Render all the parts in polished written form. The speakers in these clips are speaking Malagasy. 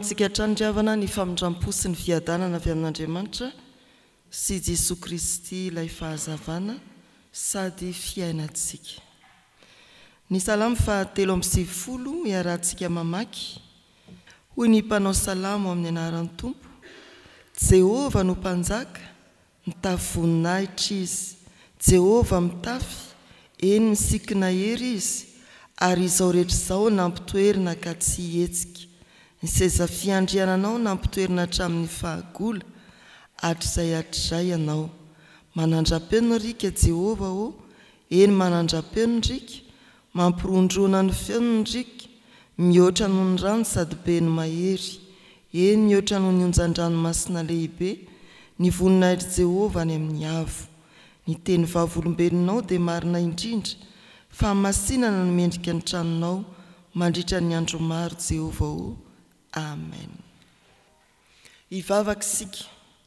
amintsika hatrandriavana ny famindram-po sy ny viadanana avy amin'Andriamanitra sy Jesosy Kristy ilay fahazavana sady fiainantsika. Ny salamo fahatelo amby sivifolo iarahantsika mamaky. Hoy ny mpanao salamo amin'ny anaran'ny Tompo: Jehova no mpanjaka, mitafy voninahitra izy. Jehova mitafy, eny misikina hery izy, ary izao rehetra izao nampitoerina ka tsy hihetsika. Ny seza fiandriananao nampitoerina hatramin'ny fahagola, hatr'izay ianao. Manandra-peno rika Jehova o, eny manandra-peno rika, mampirondrona ny feon'ny rika, mihoatra noho ny rano sady be ny mahery, eny mihoatra noho ny onjan-dranomasina lehibe, ny voninahitra Jehova any amin'ny avo. Ny teny vavolombelonao dia marina indrindra, fa masinana no mendrika ny tranonao, mandritra ny andro maro Jehova o. Amen. Hivavaka isika.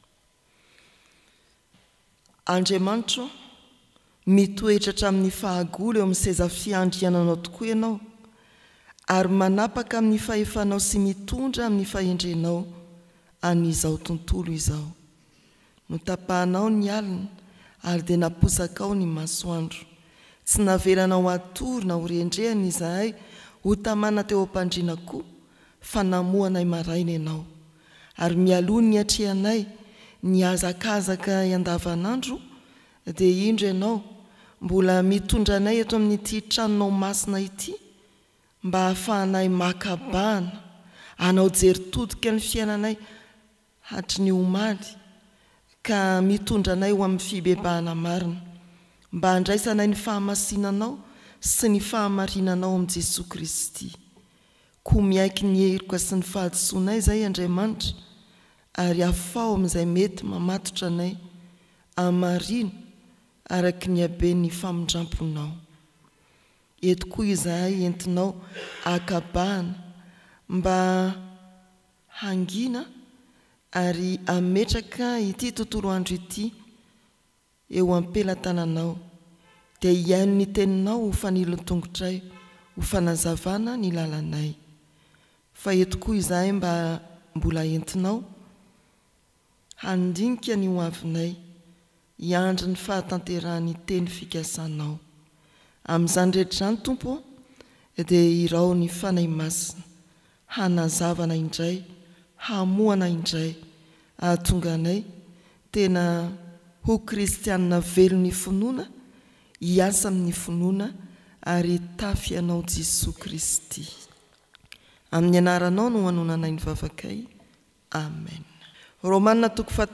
Andriamanitra, mitoetra hatramin'ny fahagola eo amin'ny seza fiandriananao tokoa ianao, ary manapaka amin'ny fahefanao sy mitondra amin'ny fahendrenao an'izao tontolo izao. Notapahanao ny alina, ary dia naposaka ao ny masoandro. Tsy navelanao atory na ho rendrehana izahay ho tamana teo am-pandriana koa, fa namohanay maraina ianao. Ary mialoha ny atrehanay ny azakazaka andavanandro, dia indro ianao mbola mitondra anay eto amin'ity tranonao masina ity, mba hahafahanay makabahana, hanao jery-todika ny fiainanay hatry ny omaly, ka mitondra anay ho amin'ny fibebahana marina, mba handraisanay ny fahamasinanao sy ny fahamarinanao amin'i Jesosy Kristy. Koa miaiky ny heroka sy ny fahadisoanay izay Andriamanitra, ary afao amin'izay mety mamatotra anay amarina araka ny haben'ny famindramponao. Eto koa izahay entinao akabahana mba hangina ary ametraka ity tontolo andro ity eo am-pelatananao, dia hiaino ny teninao ho fanilon'ny tongotray, ho fanazavana ny lalanay. Fa eto koa izahay mbola entinao handinika ny hoavinay, hiandry ny fahatanterahany teny fikasanao. Amin'izany rehetra izany Tompo, dia irao ny fanahy masina, hanazavana indray, hamohana indray, ahatonga anay tena ho kristianina velon'ny finoana, hiasa amin'ny finoana, ary tafy anao Jesosy Kristy. Amin'ny anaranao no hanonanay ny vavakay. Amen. Romanina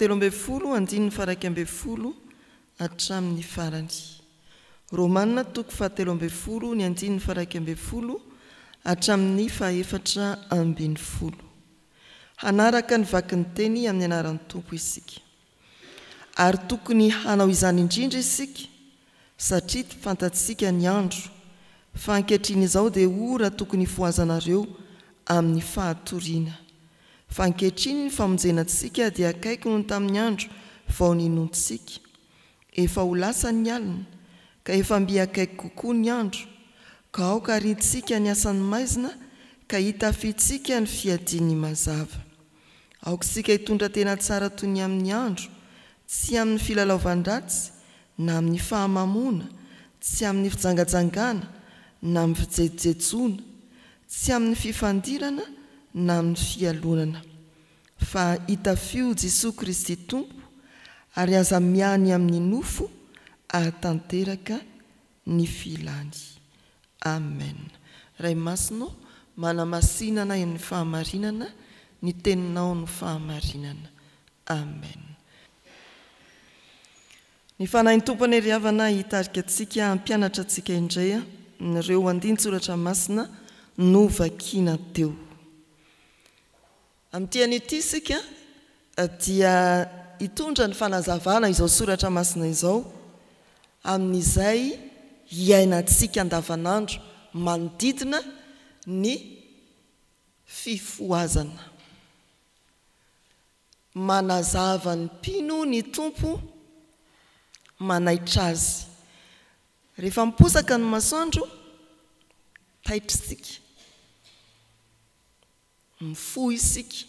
7:1-11 hatramin'ny farany. Romanina 7:1-11 hatramin'ny 14. Hanaraka ny vaky ny teny amin'ny anaran'ny Tompo isika. Ary tokony hanao izany indrindra isika, satria fantatsika ny andro, fa ankehitriny izao dia ora tokony foazanareo amin'ny fahatoriana. Fa ankehitriny ny famonjenantsika dia akaiky noho tamin'ny andro vao ninontsika. Efa ho lasa ny alina, ka efa mby akaiky kokoa ny andro, ka aoka rintsika ny asan'ny maizina, ka hitafitsika ny fiadian'ny mazava. Aoka isika hitondra tena tsara toy ny amin'ny andro, tsy amin'ny filalaovan-dratsy na amin'ny fahamamona, tsy amin'ny fijangajangana na amin'ny fijejejona, tsy amin'ny fifandirana na amin'ny fialonana. Fa hitafio Jesosy Kristy Tompo, ary aza miany amin'ny nofo ahatanteraka ny filany. Amen. Ray masino, manamasinana ny fahamarinana, ny teninao no fahamarinana. Amen. Ny fanahin'ny Tompo ny riavana hitarika antsika, hampianatra antsika indray ireo andin-tsoratra masina no vakiana teo. Amin'ity an'ity isika dia hitondra ny fanazavana izao soratra masina izao, amin'izay hiainantsika andavanandro manodidina ny fifoazana. Manazava ny mpino ny Tompo, manaitra azy. Rehefa miposaka ny masoandro, taitritsika. mifo isika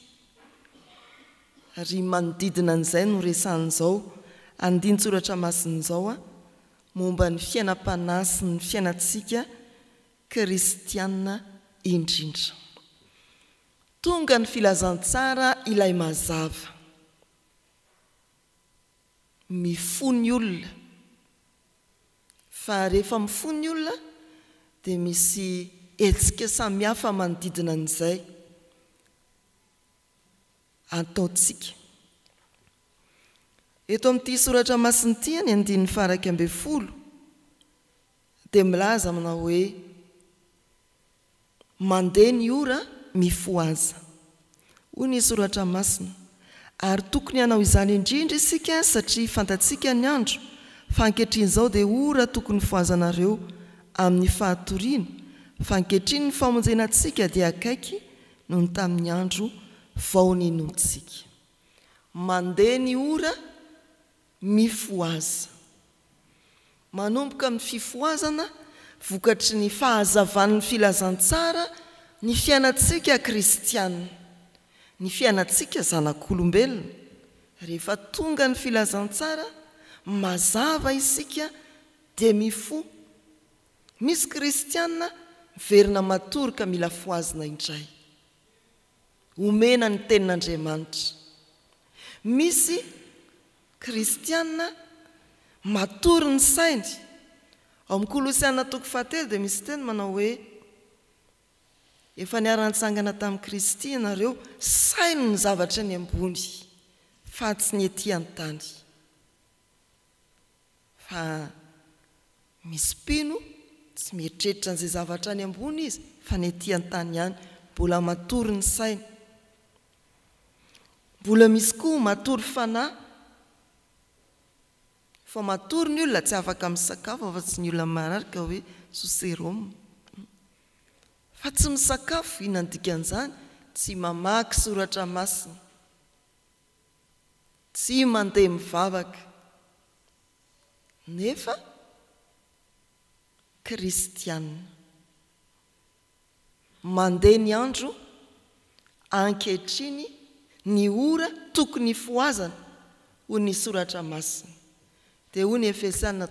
ary manodidina an'izay no resan'izao andin-tsoratra masin'izao a momba ny fiainam-panahy sy ny fiainantsika kristiana indrindra. Tonga ny filazantsara ilay mazava. Mifony olona. Fa rehefa mifony olona dia misy hetsika samihafa manodidina an'izay ataontsika. Eto amin'ity soratra masin'ity ny 9:10 dia milaza amina hoe mandeha ny ora mifo aza. Hoy ny soratra masina. Ary tokony hanao izany indrindra isika satria fantatsika ny andro fa ankehitriny izao dia ora tokony foazanareo amin'ny fahatoriana fa ankehitriny ny famonjenantsika dia akaiky noho ny tamin'ny andro vao ninontsika. Mandeha ny ora mifo aza. Manomboka amin'ny fifoazana vokatry ny fahazavan'ny filazantsara ny fiainantsika kristiana, ny fiainantsika zanak'olombelona. Rehefa tonga ny filazantsara mazava isika dia mifo. Misy kristiana verina matory ka mila foazina indray, omena ny tenin'Andriamanitra. Misy kristiana matory ny sainy. Ao amin'ny Kolosiana 3:7 dia misy teny manao hoe efa niara-nitsangana tamin'i Kristy ianareo, sainy ny zavatra ny ambony fa tsy ny etỳ an-tany. Fa misy mpino tsy mieritreritra an'izay zavatra ny ambony izy fa ny etỳ an-tany ihany, mbola matory ny sainy. Mbola misy koa matory fanahy. Fa matory ny olona tsy afaka misakafo afa-tsy ny olona mararika hoe soseroma. Fa tsy misakafo, inona ny dikan'izany? Tsy mamaky soratra masina, tsy mandeha mivavaka, nefa kristiana. Mandeha ny andro ankehitriny ny ora tokony foazana, hoy ny soratra masina. Dia hoy ny Efesiana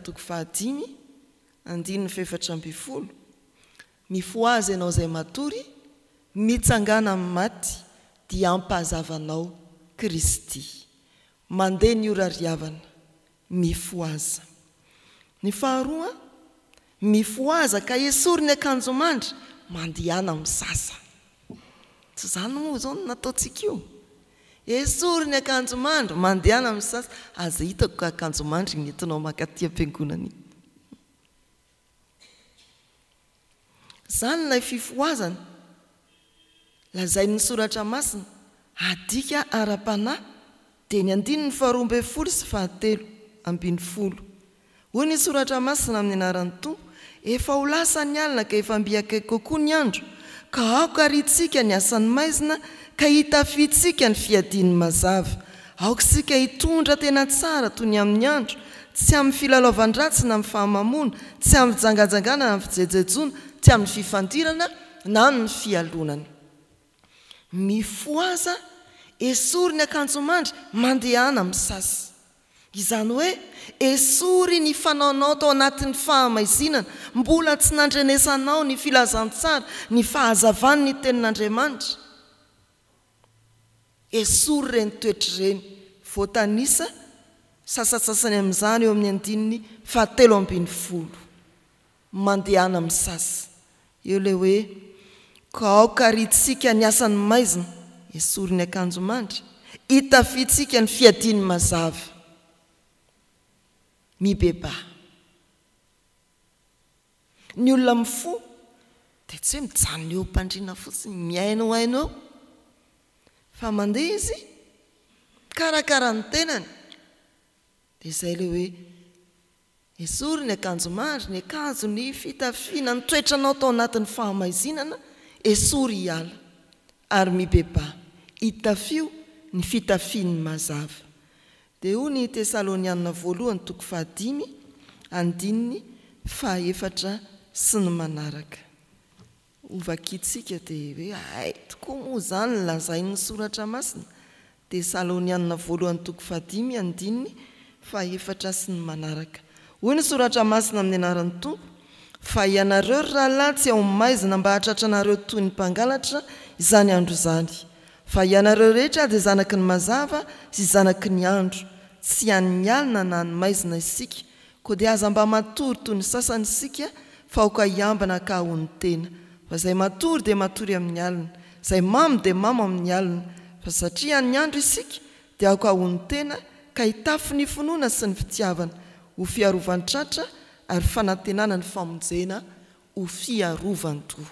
5:4, mifoaza ianao izay matory, mitsangana amin'ny maty, dia ampahazavanao Kristy. Mandeha ny ora riavana, mifoaza. Ny faharoa, mifoaza ka esory ny akanjo mandry, mandehana misasa. Tsy izany moa izao no nataontsika io. Esory ny akanjo mandry, mandehana misasa. Aza hitako ka akanjo mandry nentinao makaty am-piangonana iny. Izany ilay fifoazana. Lazain'ny soratra masina, adika ara-panahy, dia ny 9:12-13. Hoy ny soratra masina amin'ny anaran'ny Tompo, efa ho lasa ny alina ka efa mbiakaiky kokoa ny andro, ka aoka aritsika ny asan'ny maizina, ka hitafitsika ny fiadian'ny mazava. Aoka sika hitondra tena tsara toy ny amin'ny andro, tsy amin'ny filalaovan-dratsy na amin'ny fahamamona, tsy amin'ny fijangajangana na amin'ny fijejejona, tsy amin'ny fifandirana na amin'ny fialonana. Mifoaza, esory ny akanjo mandry, mandehana misasa. Izany hoe esory ny fanaonao tao anatin'ny fahamaizinana, mbola tsy nandrenesanao ny filazantsara, ny fahazavan'ny tenin'Andriamanitra. Esory reny toetra reny, voatanisa sasasasany amin'izany eo amin'ny 7:12. Mandehana misasa. Eo le hoe ka aoka aritsika ny asan'ny maizina, esory ny akanjo mandry, hitafitsika ny fiadian'ny mazava. Mibeba. Ny olona mifo dia tsy hoe mijanona eo mpandriana fotsiny, miaina ho aina eo. Fa mandeha izy, karakara ny tenany. Dia izay le hoe esory ny akanjo mandry, ny akanjo, ny fitafiana, ny toetranao tao anatin'ny fahamaizinana, esory hiala. Ary mibeba, hitafio ny fitafian'ny mazava. Dia hoy ny Tesalonianina 1:5, 4 sy ny manaraka. ovakitsika dia hoe ay tokoa moa izany lazai ny soratra masina Tesalonianina voalohany toko 5 fa efatra sy ny manaraka. Hoy ny soratra masina amin'ny anaran'ny Tompo, fa ianareo rahalahy tsy ao maizina mba hahatratra anareo toy ny mpangalatra izany andro izany. Fa ianareo rehetra dia zanaky ny mazava sy zanaky ny andro, tsy any alina na ny maizina isika, koa dia aza mba matory toy ny sasany isika fa aoka hiambana ka ahony tena. Fa izay matory dia matory amin'ny alina, izay mamo dia mamo amin'ny alina, fa satria ny andro isika dia aoka ahony tena ka hitafy ny finoana sy ny fitiavana ho fiarovany tratra ary fanantenana ny famonjena ho fiarovan-doha.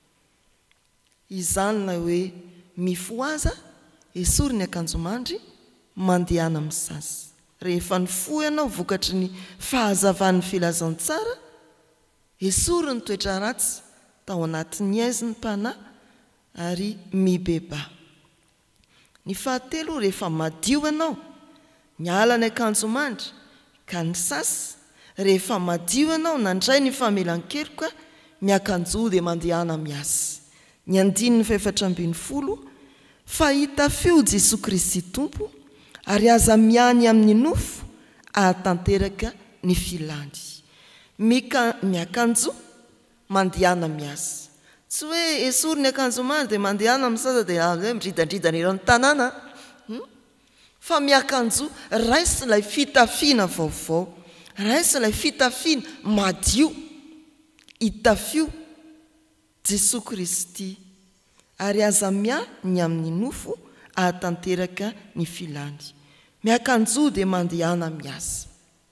Izany ilay hoe mifoaza esory ny akanjo mandry mandehana amin'ny sasy. Rehefa ny fo ianao vokatry ny fahazavan'ny filazantsara, esory ny toetra ratsy tao anatin'ny aizy ny mpanahy ary mibeba. Ny fahatelo, rehefa madio ianao miala ny akanjo mandry ka ny sasy, rehefa madio ianao nandray ny famelan-keloka miakanjo dia mandehana miasy. Ny 4:40, fa hitafio Jesosy Kristy Tompo ary aza miany amin'ny nofo ahatanteraka ny filany. Miakanjo mandehana miasy. Tsy hoe esory ny akanjo mandry dia mandehana amin'ny sasa dia hoe midridandridana ireo ny tanàna. Fa miakanjo raisy ilay fitafiana vaovao, raisy ilay fitafiana madio, hitafio Jesosy Kristy ary aza miany amin'ny nofo ahatanteraka ny filany. Miakanjo dia mandehana miasa.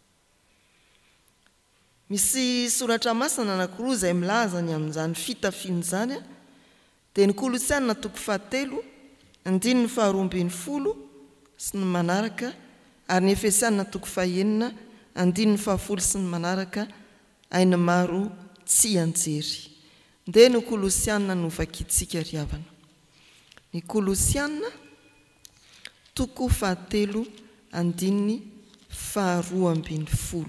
Misy soratra masina anankiroa izay milaza ny amin'izany fitafiana izany dia ny Kolosianina toko 7 andininy 12 sy ny manaraka, ary ny Efesianina toko 9 andininy 10 sy ny manaraka, ainy maro tsy anjery. Dia ny Kolosianina no vakitsika riavana. Ny Kolosianina toko 7 andininy 12.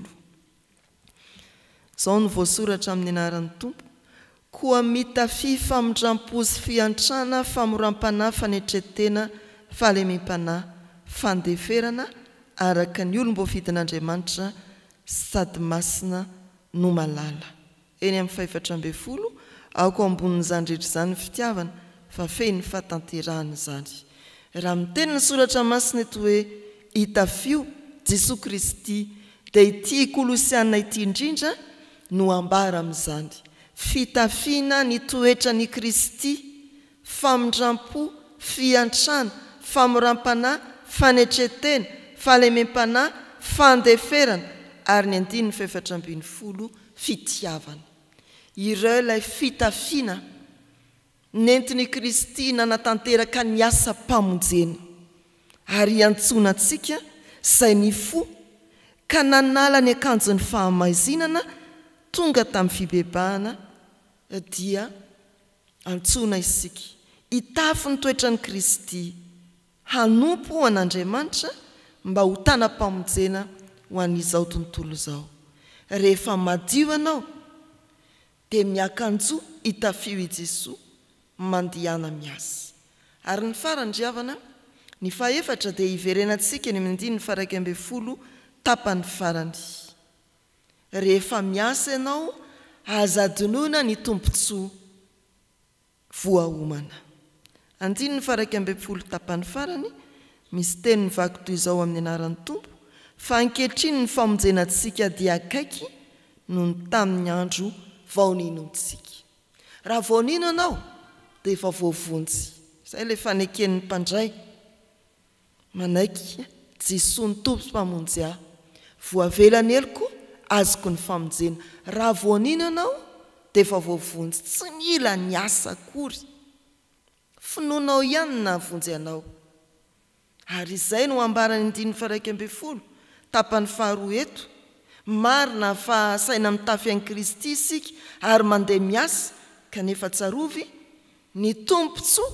Zao ny voasoratra amin'ny anaran'ny Tompo, koa mitafy famindrampo sy fiantrana, famoram-panahy, fanetretena, fahalemem-panahy, fandeferana araka ny olom-boafidin'Andriamanitra sady masina no malala. Eny amin'ny 4:40, aoko ambonin'izany rehetra izany fitiavana fa feny fahatanterahana izany. Raha miteny ny soratra masina eto hoe hitafio Jesosy Kristy, dia ity Kolosianina ity indrindra no ambara amin'izany. Fitafiana ny toetra ny Kristy, famindrampo, fiantrana, famoram-panahy, fanetretena, fahalemem-panahy, fandeferana, ary ny 4:40 fitiavana. Ireo ilay fitafiana nentin'ny Kristy nanatanteraka ny asa mpamonjena ary iantsona antsika izay ny fo ka nanala ny akanjon'ny fahamaizinana tonga tamin'ny fibebahana dia antsona isika hitafy ny toetran'ny Kristy, hanompo ho an'Andriamanitra mba ho tanam-pamonjena ho an'izao tontolo izao. Rehefa madio ianao dia miakanjo hitafio i Jesosy mandehana miasa. Ary ny farandriavana, ny fahaefatra dia hiverenantsika ny amin'ny 1:12 tapany farany. Rehefa miasa ianao aza adinoina ny tompontsoa voahomana. 1:12 tapany farany misy teny mivaky toy izao amin'ny anaran'ny Tompo, fa ankehitriny ny famonjenantsika dia akaiky noho ny tamin'ny andro vaoninontsika. Raha vaonino ianao dia efa voavonjy. Izay ilay faneken'ny mpandray manaiky Jesosy ny tompo sy mpamonjy ahy, voavelany eloko azoko ny famonjena. Raha voanino ianao dia efa voavonjy, tsy mila ny asa akory, finoanao ihany na vonjy anao. Ary izay no ambarany 1:12 tapany faharoa eto, marina fa saina mitafy an'i Kristy isika ary mandeha miasa, kanefa tsarovy ny tompontsoa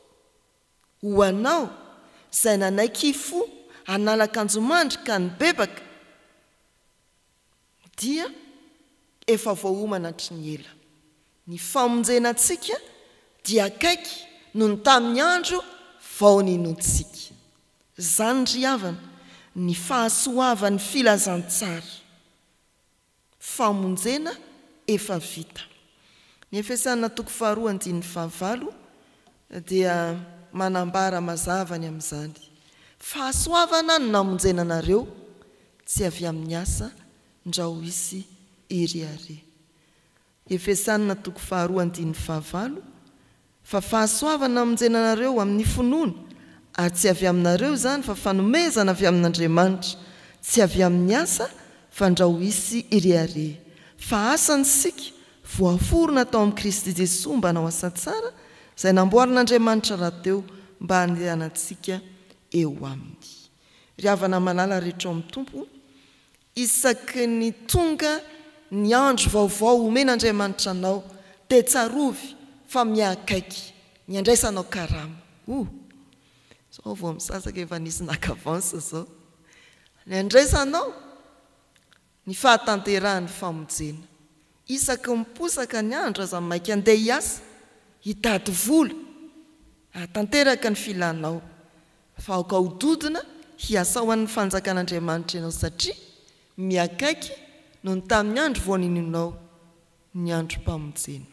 ho anao izay nanaiky fo hanala akanjo mandry ka nibebaka, dia efa voahomana hatry ny ela. ny famonjenantsika dia akaiky no ny tamin'ny andro vao ninontsika. Zany ry havana ny fahasoavan'ny filazantsara. Famonjena efa vita. Ny Efesana 2:9 dia manambara mazava ny amin'izany. Fahasoavana no namonjena anareo, tsy avy amin'ny asa ndra ho isy iriare. Efesana 2:9 fa fahasoavana namonjena anareo amin'ny finoana, ary tsy avy aminareo izany fa fanomezana avy amin'Andriamanitra, tsy avy amin'ny asa fa ndra ho isy iriare. Fa asantsika voaforona tao amin'ny Kristy Jesosy mba hanao asa tsara, izay namboarin'Andriamanitra rahateo mba handehanantsika eo aminy. Ry havana malala rehetra ao amin'ny tompo, isaky ny tonga ny andro vaovao omen'Andriamanitra anao, dia tsarovy fa miakaiky ny andraisanao karama. Zao vao misasaka efa nisy nakavansa zao. Ny andraisanao ny fahatanterahany famonjena. Isaky miposaka ny andro aza maika andeha hiasa, hitady vola, tanteraka ny filanao. Fa aoka hododina hiasa ho an'ny fanjakan'Andriamanitra ianao, satria miakaiky no ny tamin'ny andro vao nininao ny androm-pamonjena.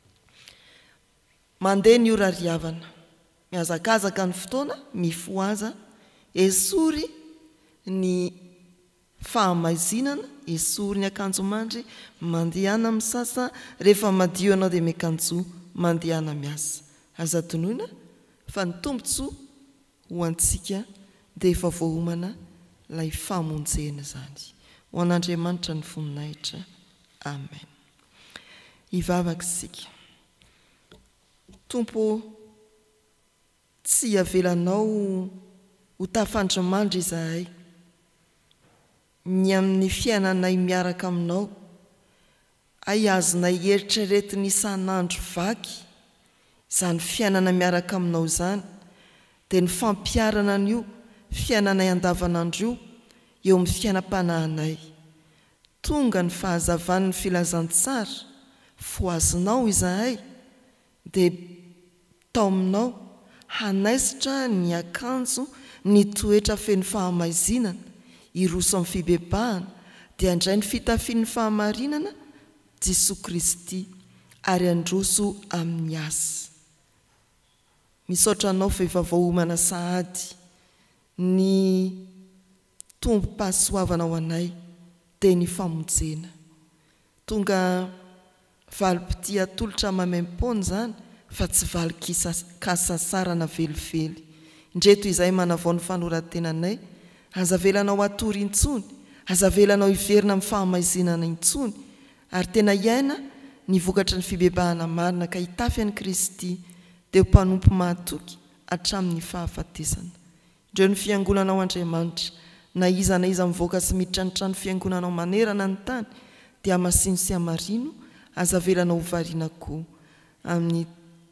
Mandeha ny ora ry havana, mihazakazaka ny fotoana, mifoaza, esory ny fahamaizinana, esory ny akanjo mandry, mandehana misasa, rehefa madio anao dia miakanjo mandehana miasa. Aza tonoina fa ny tombotsoa ho antsika dia efa voaomana ilay famonjena zany. Ho an'Andriamanitra ny voninahitra. Amen. Hivavaka isika. Tompo, tsy avelanao ho tafandrimandry izahay. Ny amin'ny fiainanay miaraka aminao, ay azonay eritreretiny isan'andro vaky, izany fiainana miaraka aminao izany, dia ny fampiarana an'io fiainanay andavanandro io eo amin'ny fiainam-panahinay. Tonga ny fahazavan'ny filazantsara, foazinao izahay, dia tao aminao hanaisitra ny akanjo, ny toetra feno fahamaizinana, iroso amin'ny fibebahana, dia andray ny fitafian'ny fahamarinana Jesosy Kristy, ary androso amin'ny asa. Misaotra anao fa efa voaomana sahady ny tombo-pahasoavana ho anay dia ny famonjena. Tonga valim-pity atolotra mamem-pona zany, fa tsy valikasasarana velively. Indreto izay manavao ny fanorantenanay, aza velanao atory intsony, aza velanao iverina amin'ny fahamaizinana intsony, ary tena iaina ny vokatra ny fibebahana marina ka hitafy an'i Kristy dia ho mpanompo mahatoky hatramin'ny fahafatesana. Indreo ny fiangonanao Andriamanitra, na iza mivoaka sy miditra ny trano fiangonanao manerana ny tany, dia hamasino sy hamarino aza velanao hovariana koa amin'ny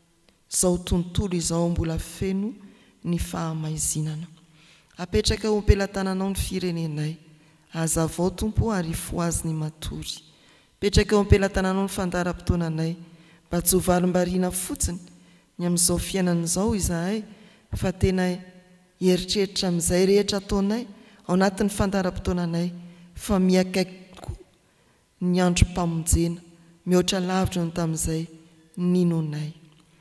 zao tontolo izao mbola feno ny fahamaizinana. Apetraka ho ampelantananao ny firenenay, aza vao Tompo ary foazy ny matory. Apetraka ho ampelantananao ny fandaharam-potoananay, mba tsy ho valim-bariana fotsiny ny amin'izao fiainan'izao izahay, fa tena eritreritra amin'izay rehetra ataonay ao anatin'ny fandaharam-potoananay, fa miakaiky koa ny androm-pamonjena, mihoatra lavitra no tamin'izay ninonay.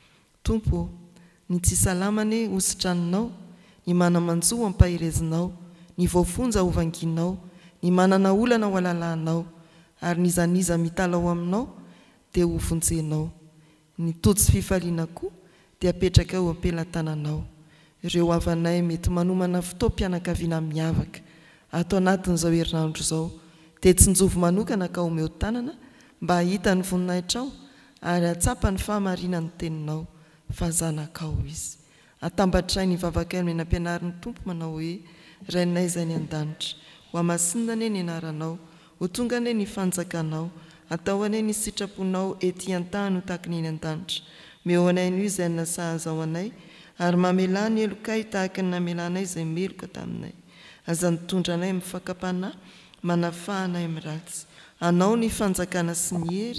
Tompo, ny tsy salamany hositranonao, ny manamanjo ampahirezinao, ny voafonja hovanginao, ny manana olana ho alalanao, ary ny zaniza mitalao aminao dia ho vonjenao. Ny totsy fifaliana koa dia apetraka ho ampelantananao. Ireo havanay mety manomana fotoam-pianakaviana miavaka atao anatin'izao herinandro izao, dia tsinjovo manokana ka omeo tanana mba hahita ny voninahitra ao ary hatsapa ny fahamarinany teninao fa zanakao izy. Atambatray ny vavakaino ny nampianarin'ny Tompo manao hoe: Rainay izay ny an-danitra, ho hamasinina ane ny anaranao, ho tonga ane ny fanjakanao, atao ane ny sitraponao ety an-tany ho tahaka ny eny an-danitra. Meo anay ny izay nasahaza ao anay, ary mamela ny elokay tahaka ny namelanay izay meloka taminay. Aza nitondra anay mifakapanahy, manafahanay amin'ny ratsy. Anao ny fanjakana sy ny hery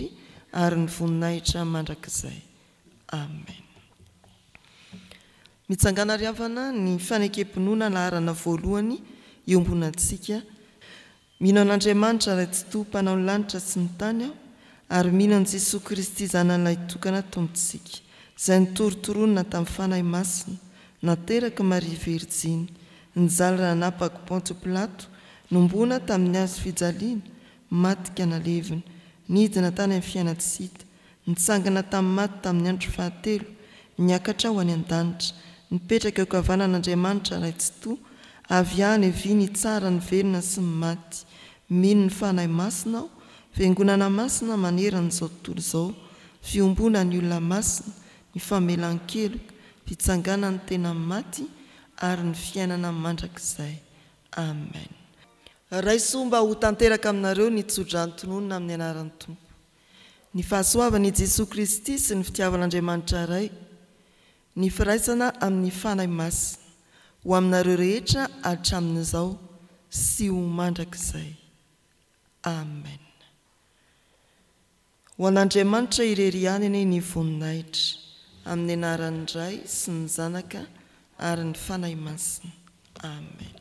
ary ny voninahitra mandrakizay. Amen. Mitsangana riavana ny fanekempinoana laharana voalohany iombonantsika. Mino an'Andriamanitra ray tsy to mpanao ny lanitra sy ny tany aho, ary mino an' Jesosy Kristy zanan'ilay tokana tompontsika, izay nitorotoronina tamin'ny fanahy masina, nateraka Maria Verjiny, nijaly raha napaka Ponto Pilato, nombona tamin'ny hazo fijaliana, matika nalevina, nidina tany amin'ny fiainatsita, nitsangana tamin'ny maty tamin'ny andro fahatelo, niakatra ho any an-danitra, nipetraka eo kavanan'Andriamanitra ray tsy to, avy any evy ny tsara ny velona sy ny maty. Mino ny fanahy masina aho, fiangonana masina maneran'izao tontolo izao, fiombona ny olona masina, ny famelan-keloka, fitsanganany tena maty ary ny fiainana mandrakizay. Amen. Raisoa mba ho tanteraka aminareo ny tsodranotononona amin'ny anaran'ny Tompo. Ny fahasoavan'i Jesosy Kristy sy ny fitiavan'Andriamanitra ray, ny firaisana amin'ny fanahy masina, ho aminareo rehetra hatramin'izao sy ho mandrakizay. Amen. Ho an'Andriamanitra irery ihany ny voninahitra, amin'ny anaran'ny Ray sy ny Zanaka ary ny fanahy masina. Amen.